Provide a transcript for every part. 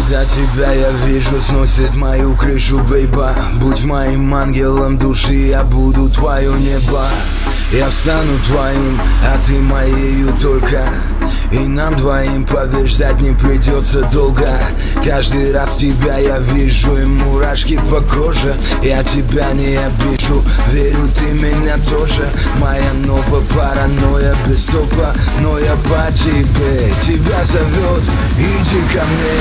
Когда тебя я вижу, сносит мою крышу, бейба. Будь моим ангелом души, я буду твое небо. Я стану твоим, а ты моею только. И нам двоим, поверь, ждать не придется долго. Каждый раз тебя я вижу, и мурашки по коже. Я тебя не обижу, верю, ты меня тоже. Моя новая паранойя без стопа, но я по тебе. Тебя зовет, иди ко мне.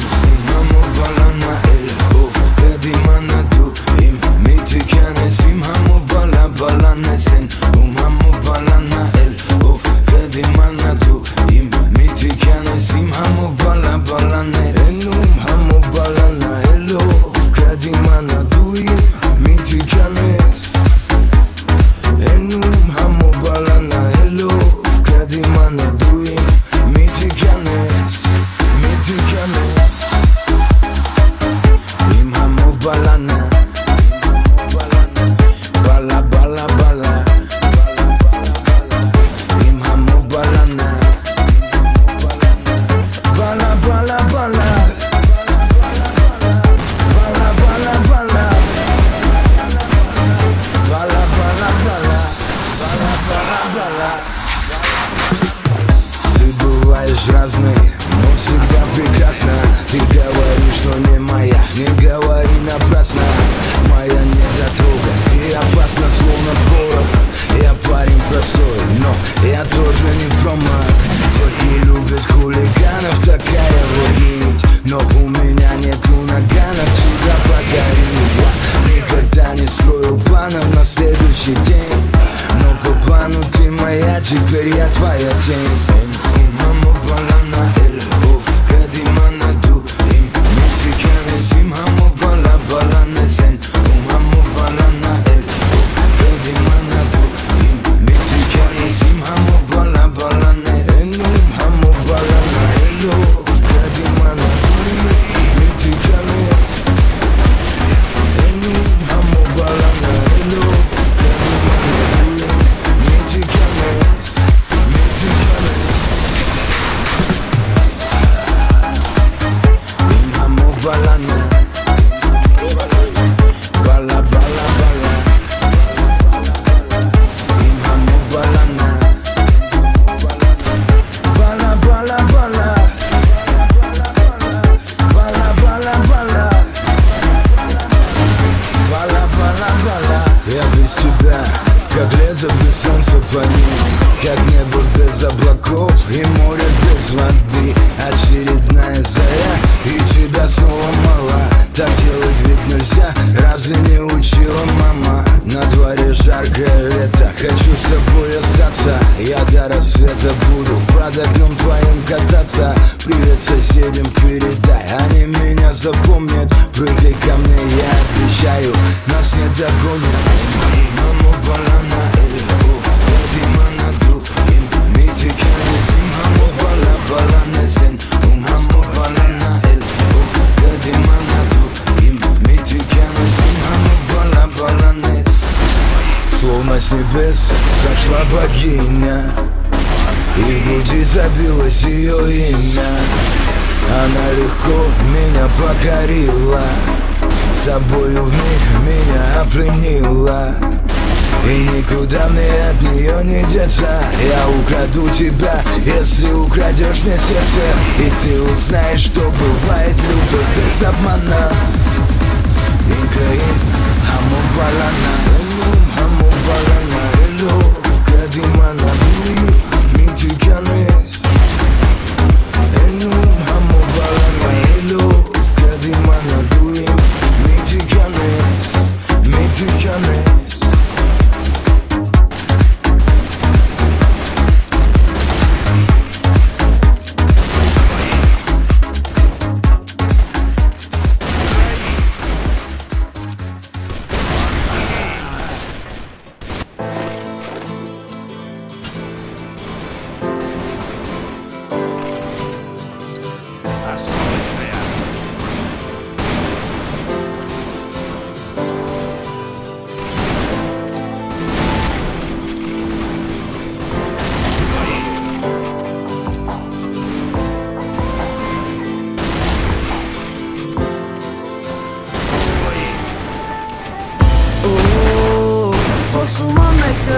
Ты бываешь разной, но всегда прекрасна. Ты говоришь, что не моя, не говори напрасно. Моя недотрога, ты опасна, словно порох. Я парень простой, но я тоже не промах. Только любят хулиганов, такая вот нить. Но у меня нету наганов тебя подарить. Я никогда не строил планов на следующий день, но по плану ты моя, теперь я твоя тень. Я без тебя, как лето без солнца по ним, как небо без облаков и море без воды. Очередная заря, и тебя снова мало. Так делать ведь нельзя, разве не учила мама? На дворе жаркое лето, хочу с тобой остаться. Я до рассвета буду под окном твоим кататься. Привет соседям передай, они меня запомнят. Прыгай ко мне, я обещаю, нас не догонят. Словно с небес сошла богиня, и в груди забилось ее имя. Она легко меня покорила, собою вмиг меня опленила. И никуда мне от нее не деться. Я украду тебя, если украдешь мне сердце. И ты узнаешь, что бывает любовь без обмана. Инкаин, хаму балана, хаму балана, эло, кадимана, дуи, митиканес. Эло, хаму балана, эло, кадимана, дуи, митиканес, митиканес.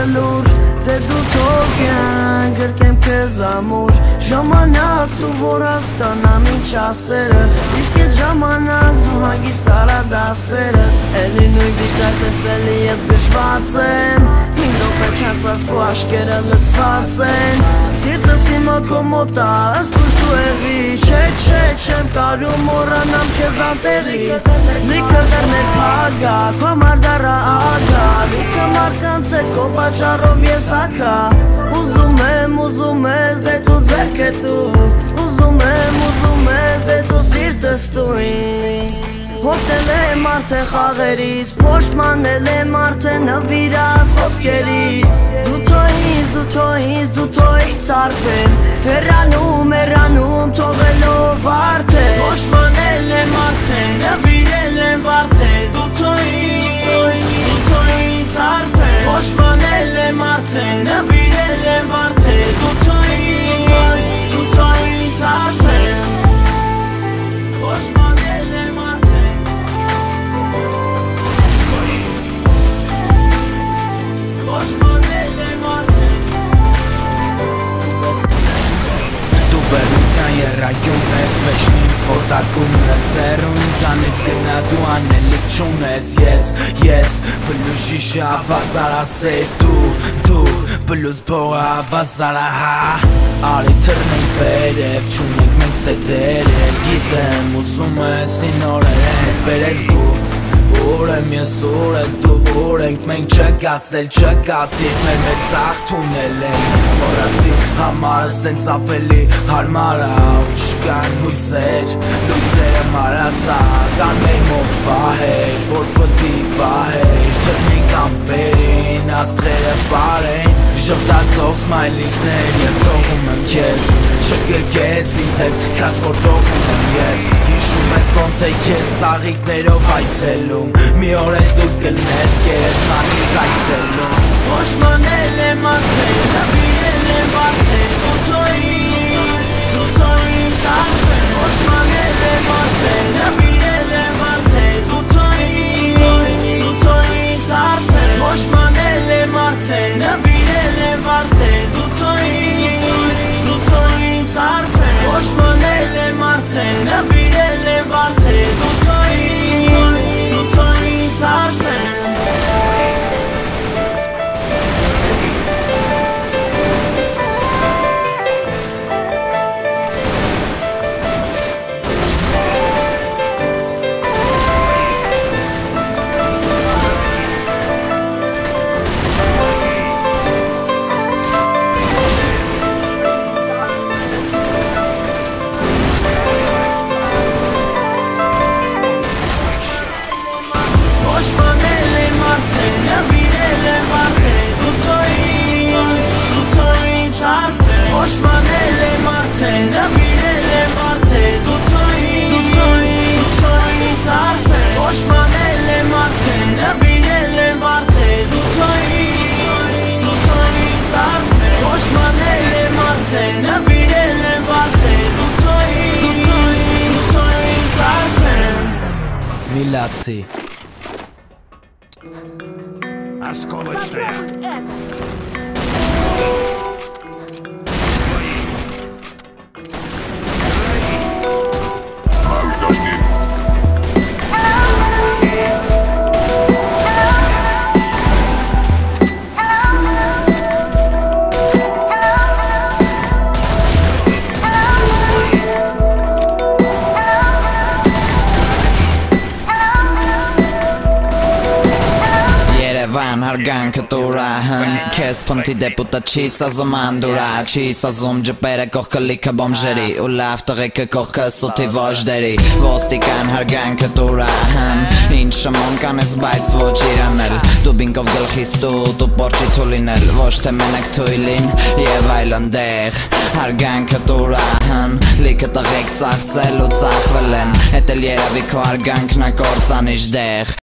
լուր Դե դու թողյան գրկեմ քեզ ամուր Ժամանակ դու որ հասկանամ ինչ ասերը Իսկ այդ ժամանակ դու հագիստ արա դասերդ Էլի նույն վիճակ պես էլի ես գշված եմ Հին րոպե չանցած քո աշկերը լցված են Սիրտս հիմա քո մոտ ա ըստ ուշ դու եղի Չէ չեմ կարում մոռանամ քեզ անտեղի Լիքը դռներ փագա քո մարդարա ագա Լիքը մարդկանց հետ քո պատճառով ես ակա Ուզում ես դե դու ձեռքդ դու Ուզում ես դե դու սիրտս դու ինձ Հոգնել եմ արդեն խաղերից Փոշմանել եմ արդեն նվիրած ոսկերից Դու թո ինձ արբեմ Հեռանում թողելով արդեն Փոշմանել եմ արդեն նվիրել եմ վարդեր Դու թո ինձ արբեմ Փոշմանել եմ արդեն նվիրել եմ վարդեր Դու թո ինձ արբեմ Փոշմանել եմ արդեն Փոշմանել եմ արդեն Դու բերության երայում ես, վեշն ինձ հոտակում ես Հեռուն ինձանից գնա դու անելիք չունես Ես բլուզ շիշա ավազար ասե դու Բլուզ փողը ավազար հա Արի թրնենք վերև, չունենք մենք ստետերել Գիտեմ ուզում ես ինորեր հետ բերես դու Ուր եմ ես, ուր ես դու, ուր ենք մենք չգասել, չգասիր Մեր մեծ աղթունել են Մորացի համարս տենց ավելի հարմարա Ու չկան լույսերը մարացա Կան մեր մոտ պահեր, որ պտի պահեր Թրնենք ամպերին, աստղերը բարեն Ժպտացող սմայլիկներ, ես թողում եմ քեզ Չգրկես ինձ հետ թքած որ թողում եմ ես Հիշում ես ոնց է քեզ ծաղիկներով այցելում Մի օր էլ դու կլնես գերեզմանից այցելում Փոշմանել եմ արդեն, նվիրել եմ վարդեր Դու թո ինձ արբեմ Փոշմանել եմ արդեն, նվիրել եմ վարդեր Դու թո ինձ արբեմ Փոշմանել եմ արդեն, նվիրել եմ վարդեր Դու թո ինձ արբեմ Փոշմանել եմ արդեն, նվիրել եմ վարդեր Դու թո ինձ արբեմ Փոշմանել եմ արդեն, նվիրել եմ վարդեր Դու թո ինձ արբեմ Փոշմանել եմ արդեն, նվիրել եմ վարդեր Դու թո ինձ արբեմ Փոշմանել եմ արդեն, նվիրել եմ վարդեր Դու թո ինձ արբեմ Փոշմանել եմ արդեն, նվիրել եմ վարդեր Դու թո ինձ արբեմ Միլացի Осколочная. Հարգանքը տուրահն Քեզ պնտի դեպուտա չի սազում անդուրա Չի սազում ջպերը կողքը լիքը բոմժերի Ու լավ տղեկը կողքը սութի ոժդերի Ոստիկան հարգանքը տուրահն Ինչ շմոն կանես բայց ոչ իրանել Դու բինկով գլխիս դու պորջի թուլինել Ոչ թե մենակ թույլին և այլն դեղ Հարգանքը տուրահն Լիքը տղեք ծախսել ու ծախվել են Հետել երավի քո հարգանքն ակործանիշ դեղ